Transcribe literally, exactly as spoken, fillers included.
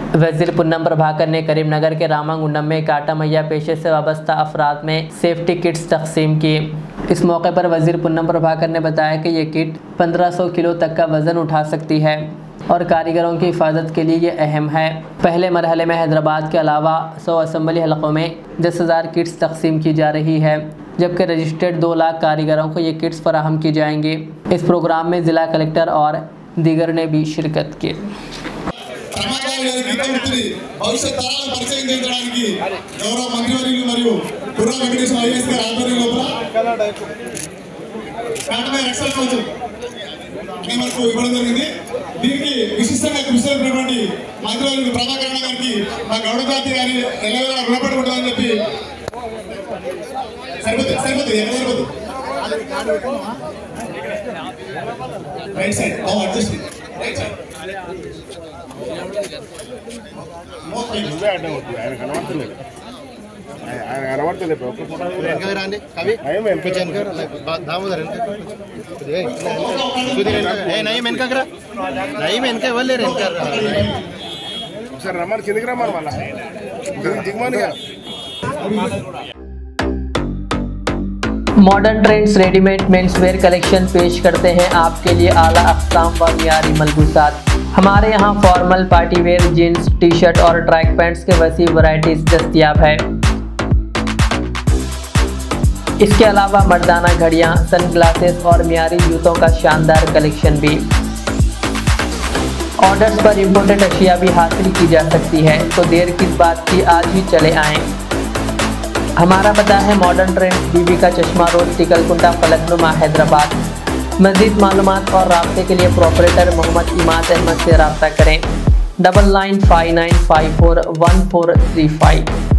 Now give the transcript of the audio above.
वजीर पुन्नम प्रभाकर ने करीमनगर के रामागुंडम में काटा मैया पेशे से वाबस्ता अफराद में सेफ्टी किट्स तकसीम की। इस मौके पर वजीर पुन्नम प्रभाकर ने बताया कि ये किट पंद्रह सौ किलो तक का वज़न उठा सकती है और कारीगरों की हिफाजत के लिए ये अहम है। पहले मरहले में हैदराबाद के अलावा सौ असम्बली हलकों में दस हज़ार किट्स तकसीम की जा रही है, जबकि रजिस्टर्ड दो लाख कारीगरों को ये किट्स फराहम की जाएंगी। इस प्रोग्राम में ज़िला कलेक्टर और दीगर ने भी शिरकत की। భవిష్యత్ తరాలకు పరిచయం చేయడానికి గౌరవ మంత్రివర్యులు మరియు కుర్రా వెంకటేశ్వర ఐఏఎస్ గారి ఆధ్వర్యం లోపల కాటమే రక్షణ కవచం అనే మనకు ఇవ్వడం జరిగింది। దీనికి విశిష్టంగా కృషి చేసినటువంటి మంత్రివర్యులు ప్రభాకర్ గారికి మా గౌడ జాతి గారి ఎల్లవేళ రుణపడి ఉంటుందని చెప్పి సరిపోతుంది సరిపోతుంది ఎక్కడ సరిపోతుంది రైట్ సైడ్ ఓ అడ్జస్ట్ రైట్ సైడ్ ఆయన కనబడతలేదు ఆయన కనబడతలేదు రండి కవి దామోదర్ వెనకరా నయం వెనక ఇవ్వలేరు ఒకసారి రమ్మని కిందికి రమ్మని మళ్ళా దిగుమనిగా। Modern trends readymade menswear collection पेश करते हैं आपके लिए आला अक़साम व मियारी मलबूसात। हमारे यहाँ formal party wear jeans T shirt और ट्रैक पैंट्स के वसी वैरायटीज दस्तियाब है। इसके अलावा मर्दाना घड़ियाँ, सन ग्लासेस और मियारी जूतों का शानदार कलेक्शन भी। ऑर्डर्स पर इम्पोर्टेड अशिया भी हासिल की जा सकती है, तो देर किस बात की, आज ही चले आएँ। हमारा पता है मॉडर्न ट्रेंड्स बीबी का चश्मा रोड, टिकलकुंटा, फलकनुमा, हैदराबाद। मज़ीद मालूमात और राब्ते के लिए प्रोपरेटर मोहम्मद इमाद अहमद से रब्ता करें। Double nine five nine five four one four three five.